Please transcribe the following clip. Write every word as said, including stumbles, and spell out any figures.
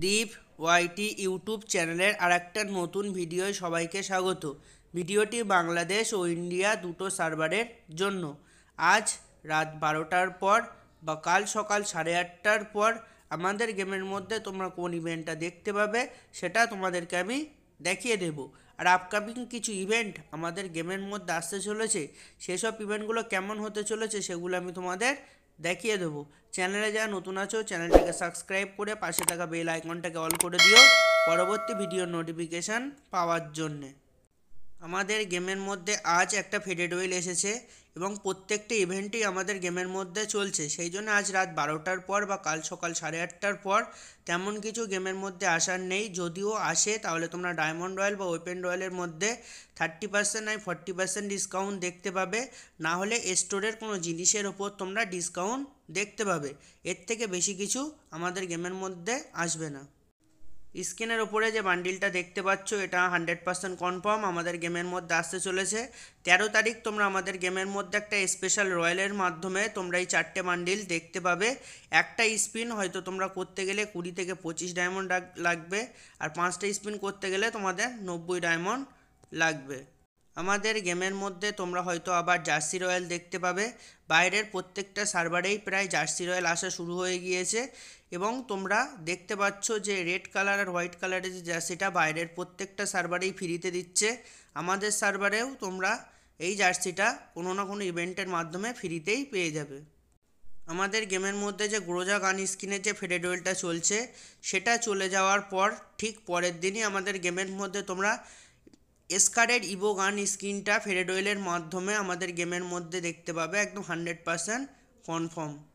দীপ ওয়াইটি YouTube চ্যানেলের আর একটা নতুন ভিডিওয় সবাইকে স্বাগত। ভিডিওটি বাংলাদেশ ও ইন্ডিয়া দুটো সার্ভারের জন্য। আজ রাত বারোটার পর বা কাল সকাল সাড়ে আটটার পর আমাদের গেমের মধ্যে তোমরা কোন ইভেন্টটা দেখতে পাবে সেটা তোমাদেরকে আমি দেখিয়ে দেব। আর আপকামিং কিছু ইভেন্ট আমাদের গেমের মধ্যে আসতে চলেছে, সেসব ইভেন্টগুলো কেমন হতে চলেছে সেগুলো আমি তোমাদের দেখিয়ে দেবো। চ্যানেলে যারা নতুন আছো চ্যানেলটাকে সাবস্ক্রাইব করে পাশে থাকা বেল আইকনটাকে অল করে দিও পরবর্তী ভিডিওর নোটিফিকেশান পাওয়ার জন্যে। আমাদের গেমের মধ্যে আজ একটা ফেডেড ওয়েল এসেছে এবং প্রত্যেকটা ইভেন্টই আমাদের গেমের মধ্যে চলছে, সেই জন্য আজ রাত বারোটার পর বা কাল সকাল সাড়ে আটটার পর তেমন কিছু গেমের মধ্যে আসার নেই। যদিও আসে তাহলে তোমরা ডায়মন্ড রয়্যাল বা ওপেন রয়্যালের মধ্যে থার্টি পার্সেন্ট নয় ফর্টি পার্সেন্ট ডিসকাউন্ট দেখতে পাবে, না হলে স্টোরের কোনো জিনিসের ওপর তোমরা ডিসকাউন্ট দেখতে পাবে। এর থেকে বেশি কিছু আমাদের গেমের মধ্যে আসবে না। স্ক্রিনের ওপরে যে বান্ডিলটা দেখতে পাচ্ছ এটা হান্ড্রেড পার্সেন্ট কনফার্ম আমাদের গেমের মধ্যে আসতে চলেছে। তেরো তারিখ তোমরা আমাদের গেমের মধ্যে একটা স্পেশাল রয়্যালের মাধ্যমে তোমরা এই চারটে বান্ডিল দেখতে পাবে। একটা স্পিন হয়তো তোমরা করতে গেলে কুড়ি থেকে পঁচিশ ডায়মন্ড লাগবে, আর পাঁচটা স্পিন করতে গেলে তোমাদের নব্বই ডায়মন্ড লাগবে। আমাদের গেমের মধ্যে তোমরা হয়তো আবার জার্সি রয়্যাল দেখতে পাবে। বাইরের প্রত্যেকটা সার্ভারেই প্রায় জার্সি রয়্যাল আসা শুরু হয়ে গিয়েছে এবং তোমরা দেখতে পাচ্ছ যে রেড কালার আর হোয়াইট কালারের যে জার্সিটা বাইরের প্রত্যেকটা সার্ভারেই ফ্রিতে দিচ্ছে। আমাদের সার্ভারেও তোমরা এই জার্সিটা কোনো না কোনো ইভেন্টের মাধ্যমে ফ্রিতেই পেয়ে যাবে। আমাদের গেমের মধ্যে যে গ্রোজা গান স্কিনের যে ফেডেড ওয়েলটা চলছে সেটা চলে যাওয়ার পর ঠিক পরের দিনই আমাদের গেমের মধ্যে তোমরা এসকারের ইভো গান স্কিনটা ফেডেড ওয়েলের মাধ্যমে আমাদের গেমের মধ্যে দেখতে পাবে, একদম হান্ড্রেড পার্সেন্ট কনফার্ম।